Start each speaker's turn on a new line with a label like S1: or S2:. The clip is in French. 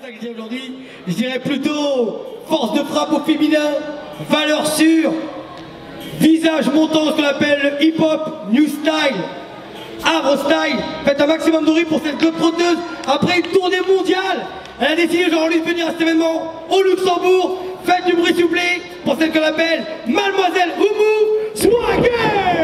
S1: que je dis aujourd'hui, je dirais plutôt force de frappe au féminin, valeur sûre, visage montant, ce qu'on appelle le hip-hop, new style, Havre style. Faites un maximum de bruit pour cette globe-trotteuse après une tournée mondiale. Elle a décidé aujourd'hui de venir à cet événement au Luxembourg. Faites du bruit s'il vous plaît pour celle qu'on appelle Mademoiselle Oumou Swagger.